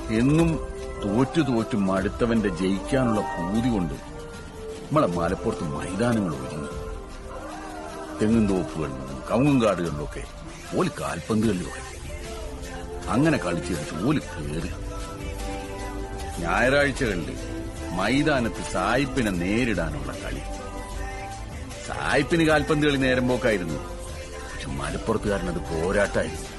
എന്നും തോറ്റു തോറ്റു മടുത്തവന്റെ ജയിക്കാനുള്ള പൂതി കൊണ്ട് നമ്മളെ മലപ്പുറത്ത് മൈതാനങ്ങൾ ഒരുങ്ങി. തെങ്ങും തോപ്പുകളിലും കവുങ്ങുംകാടുകളിലും ഒക്കെ ഓല് കാൽപന്ത് കളി തുടങ്ങി. അങ്ങനെ കളിച്ചെടുത്ത് ഓല് കയറി. ഞായറാഴ്ചകളിൽ മൈതാനത്ത് സായിപ്പിനെ നേരിടാനുള്ള കളി. സായിപ്പിന് കാൽപന്ത് കളി നേരം പോക്കായിരുന്നു. പക്ഷെ മലപ്പുറത്തുകാരനത് പോരാട്ടായിരുന്നു.